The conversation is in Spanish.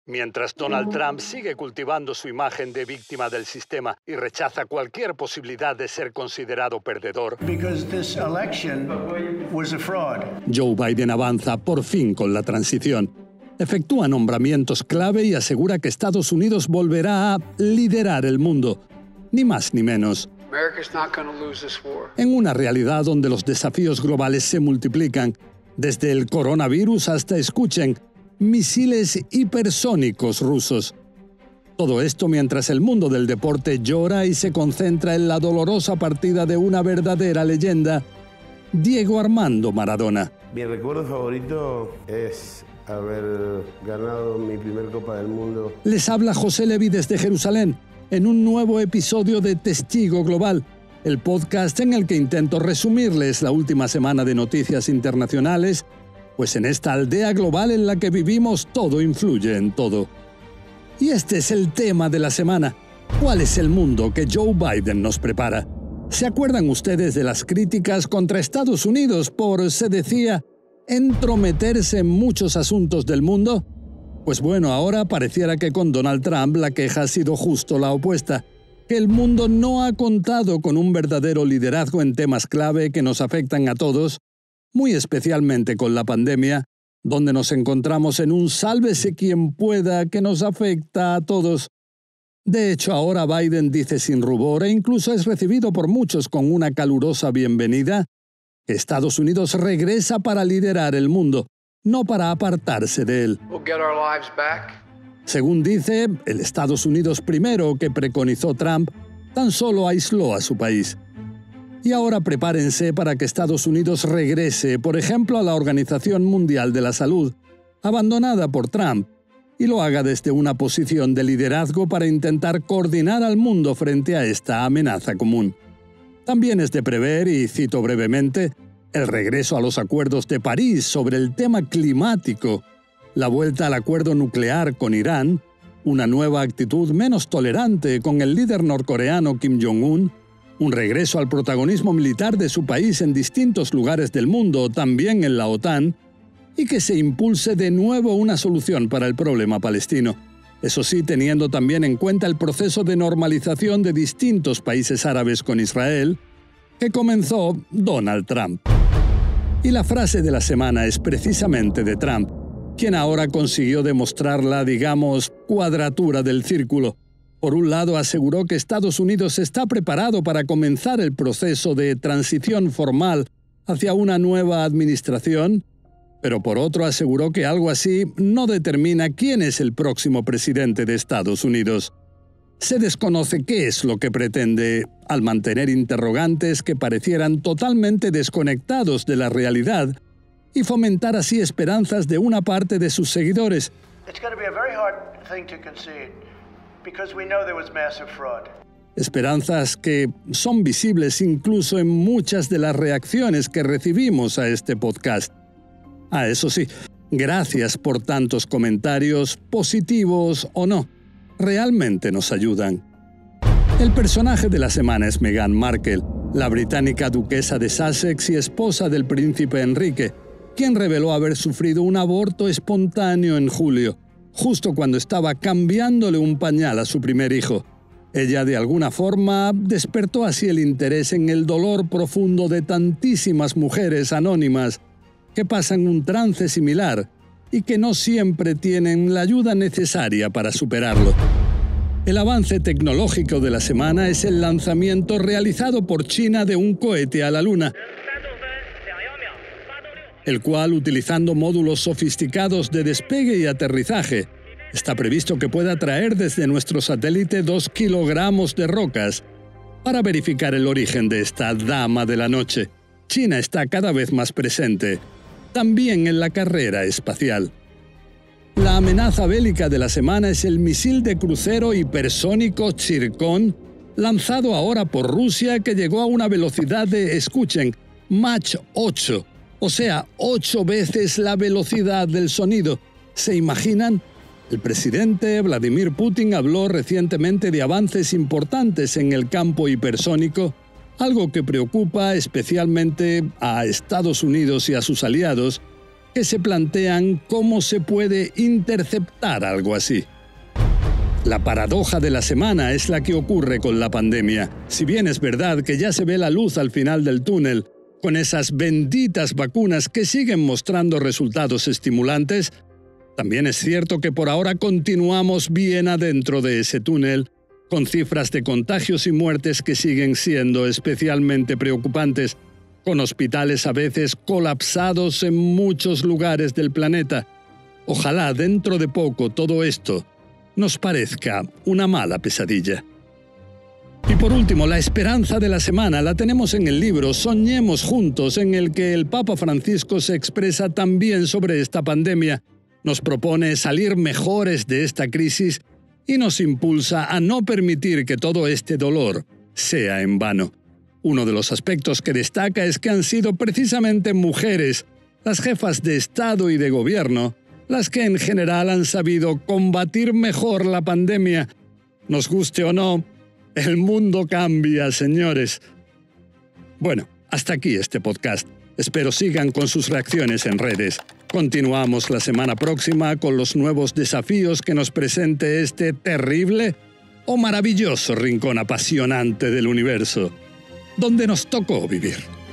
Mientras Donald Trump sigue cultivando su imagen de víctima del sistema y rechaza cualquier posibilidad de ser considerado perdedor, Joe Biden avanza por fin con la transición. Efectúa nombramientos clave y asegura que Estados Unidos volverá a liderar el mundo, ni más ni menos. En una realidad donde los desafíos globales se multiplican, desde el coronavirus hasta, escuchen, misiles hipersónicos rusos. Todo esto mientras el mundo del deporte llora y se concentra en la dolorosa partida de una verdadera leyenda, Diego Armando Maradona. Mi recuerdo favorito es haber ganado mi primer Copa del Mundo. Les habla José Levi desde Jerusalén, en un nuevo episodio de Testigo Global, el podcast en el que intento resumirles la última semana de noticias internacionales, pues en esta aldea global en la que vivimos todo influye en todo. Y este es el tema de la semana. ¿Cuál es el mundo que Joe Biden nos prepara? ¿Se acuerdan ustedes de las críticas contra Estados Unidos por, se decía, entrometerse en muchos asuntos del mundo? Pues bueno, ahora pareciera que con Donald Trump la queja ha sido justo la opuesta, que el mundo no ha contado con un verdadero liderazgo en temas clave que nos afectan a todos, muy especialmente con la pandemia, donde nos encontramos en un sálvese quien pueda que nos afecta a todos. De hecho, ahora Biden dice sin rubor e incluso es recibido por muchos con una calurosa bienvenida, que Estados Unidos regresa para liderar el mundo, no para apartarse de él. Según dice, el Estados Unidos primero que preconizó Trump tan solo aisló a su país. Y ahora prepárense para que Estados Unidos regrese, por ejemplo, a la Organización Mundial de la Salud, abandonada por Trump, y lo haga desde una posición de liderazgo para intentar coordinar al mundo frente a esta amenaza común. También es de prever, y cito brevemente, el regreso a los acuerdos de París sobre el tema climático, la vuelta al acuerdo nuclear con Irán, una nueva actitud menos tolerante con el líder norcoreano Kim Jong-un, un regreso al protagonismo militar de su país en distintos lugares del mundo, también en la OTAN, y que se impulse de nuevo una solución para el problema palestino. Eso sí, teniendo también en cuenta el proceso de normalización de distintos países árabes con Israel, que comenzó Donald Trump. Y la frase de la semana es precisamente de Trump, quien ahora consiguió demostrar la, digamos, cuadratura del círculo. Por un lado, aseguró que Estados Unidos está preparado para comenzar el proceso de transición formal hacia una nueva administración, pero por otro aseguró que algo así no determina quién es el próximo presidente de Estados Unidos. Se desconoce qué es lo que pretende, al mantener interrogantes que parecieran totalmente desconectados de la realidad y fomentar así esperanzas de una parte de sus seguidores. Esperanzas que son visibles incluso en muchas de las reacciones que recibimos a este podcast. Eso sí, gracias por tantos comentarios, positivos o no. Realmente nos ayudan. El personaje de la semana es Meghan Markle, la británica duquesa de Sussex y esposa del príncipe Enrique, quien reveló haber sufrido un aborto espontáneo en julio, justo cuando estaba cambiándole un pañal a su primer hijo. Ella de alguna forma despertó así el interés en el dolor profundo de tantísimas mujeres anónimas que pasan un trance similar y que no siempre tienen la ayuda necesaria para superarlo. El avance tecnológico de la semana es el lanzamiento realizado por China de un cohete a la Luna, el cual, utilizando módulos sofisticados de despegue y aterrizaje, está previsto que pueda traer desde nuestro satélite 2 kilogramos de rocas para verificar el origen de esta dama de la noche. China está cada vez más presente, también en la carrera espacial. La amenaza bélica de la semana es el misil de crucero hipersónico Zircon, lanzado ahora por Rusia, que llegó a una velocidad de, escuchen, Mach 8, o sea, 8 veces la velocidad del sonido. ¿Se imaginan? El presidente Vladimir Putin habló recientemente de avances importantes en el campo hipersónico, algo que preocupa especialmente a Estados Unidos y a sus aliados, que se plantean cómo se puede interceptar algo así. La paradoja de la semana es la que ocurre con la pandemia. Si bien es verdad que ya se ve la luz al final del túnel, con esas benditas vacunas que siguen mostrando resultados estimulantes, también es cierto que por ahora continuamos bien adentro de ese túnel, con cifras de contagios y muertes que siguen siendo especialmente preocupantes, con hospitales a veces colapsados en muchos lugares del planeta. Ojalá dentro de poco todo esto nos parezca una mala pesadilla. Y por último, la esperanza de la semana la tenemos en el libro Soñemos Juntos, en el que el Papa Francisco se expresa también sobre esta pandemia, nos propone salir mejores de esta crisis y nos impulsa a no permitir que todo este dolor sea en vano. Uno de los aspectos que destaca es que han sido precisamente mujeres, las jefas de Estado y de Gobierno, las que en general han sabido combatir mejor la pandemia. Nos guste o no, el mundo cambia, señores. Bueno, hasta aquí este podcast. Espero sigan con sus reacciones en redes. Continuamos la semana próxima con los nuevos desafíos que nos presente este terrible o maravilloso rincón apasionante del universo, donde nos tocó vivir.